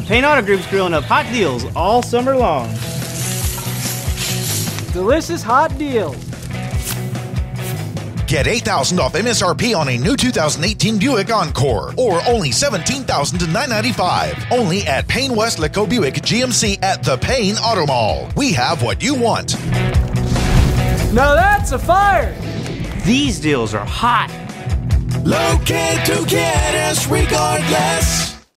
Payne Auto Group's grilling up hot deals all summer long. Delicious hot deals. Get $8,000 off MSRP on a new 2018 Buick Encore, or only $17,000 to $995. Only at Payne Weslaco Buick GMC at the Payne Auto Mall. We have what you want. Now that's a fire! These deals are hot. Locate to get us regardless.